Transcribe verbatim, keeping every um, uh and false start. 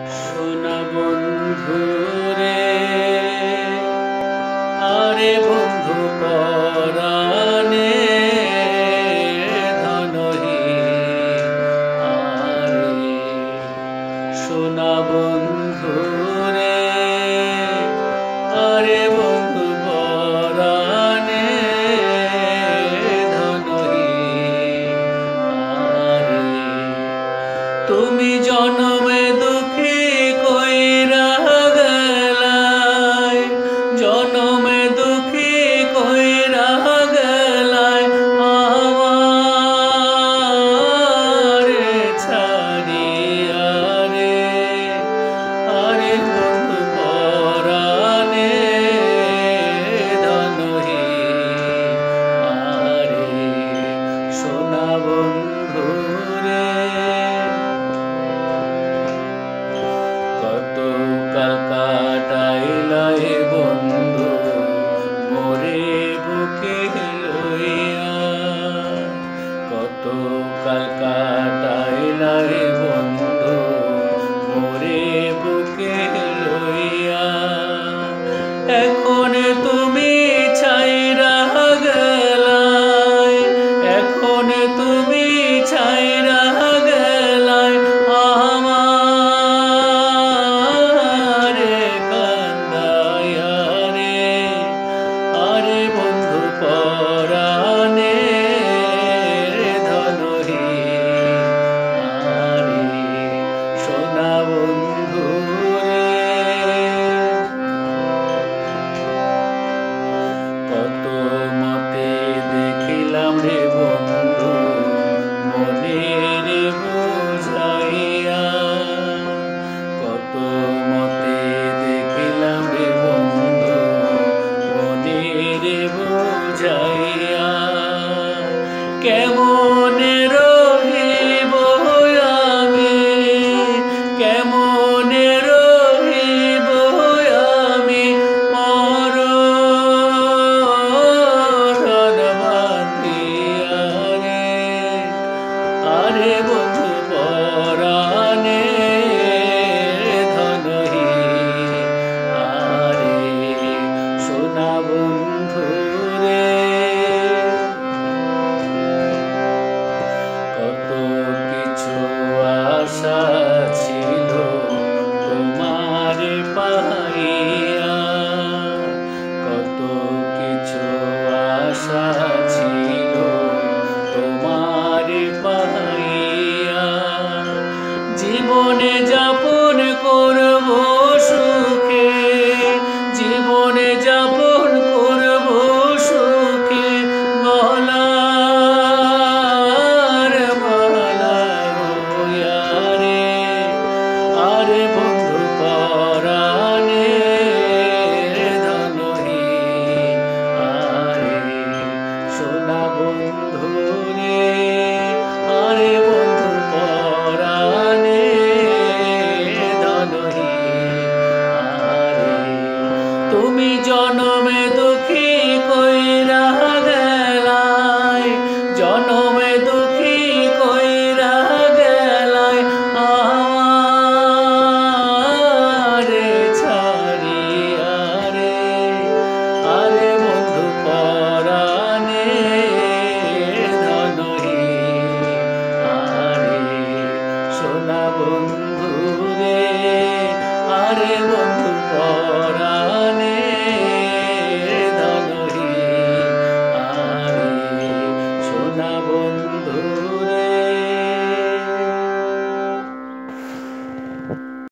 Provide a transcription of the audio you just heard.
সোনা বন্ধুরে আরে বন্ধু পরাণে ধনহি আরে সোনা বন্ধুরে আরে বন্ধু পরাণে ধনহি আরে তুমি জনমে দুঃখী কইরা গেলাই জনমে দুঃখী কইরা গেলাই আমারে ছাড়িয়া রে আরে বন্ধু পরাণে ধনহি আরে সোনা বন্ধু রে কত কাল কাটাইলাই বন্ধু মোরে বুকে লইয়া কত কাল কাটাইলাই বন্ধু মোরে বুকে লইয়া এখন তুমি ছাইরা গেলাই এখন তুমি ছাইরা গেলাই আমারে কান্দাইয়া রে আরে বন্ধু পরাণে ধনহি আরে সোনা বন্ধু রে কত মতে দেখিলাম রে বন্ধু মনের বুঝাইয়া কত মতে দেখিলাম রে বন্ধু মনের বুঝাইয়া কেমনে রহিব আমি কেমনে রহিব আমি মরণ বাঁধিয়া রে আরে বন্ধু পরাণে ধনহি আরে সোনা বন্ধু রে কত কিছু আশা ছিল তোমারে পাইয়া কত কিছু আশা ছিল তোমারে পাইয়া জীবনে যা